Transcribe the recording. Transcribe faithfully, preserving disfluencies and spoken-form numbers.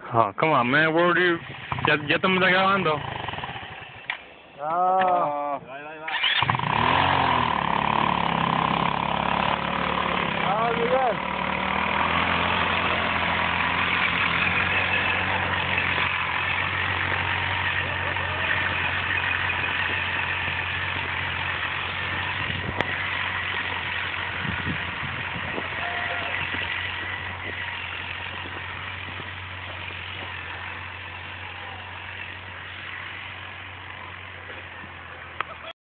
Oh, come on, man. Where were you? ¿Ya, ya te me está grabando? Ah.